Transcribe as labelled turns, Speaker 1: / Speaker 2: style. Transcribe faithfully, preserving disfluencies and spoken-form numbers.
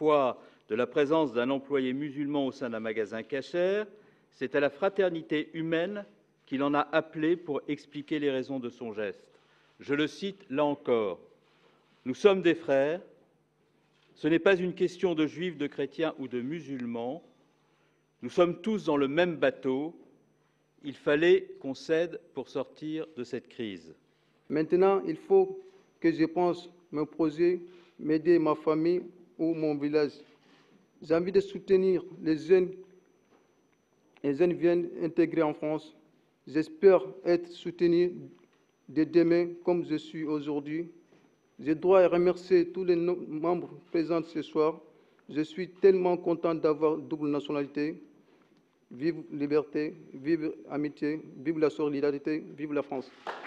Speaker 1: poids de la présence d'un employé musulman au sein d'un magasin casher, c'est à la fraternité humaine qu'il en a appelé pour expliquer les raisons de son geste. Je le cite là encore. « Nous sommes des frères. Ce n'est pas une question de juifs, de chrétiens ou de musulmans. Nous sommes tous dans le même bateau. Il fallait qu'on s'aide pour sortir de cette crise. »
Speaker 2: Maintenant, il faut que je pense mon projet, m'aider ma famille ou mon village. J'ai envie de soutenir les jeunes. Les jeunes viennent intégrer en France. J'espère être soutenu dès demain comme je suis aujourd'hui. Je dois remercier tous les membres présents ce soir. Je suis tellement content d'avoir double nationalité. Vive la liberté, vive l'amitié, vive la solidarité, vive la France.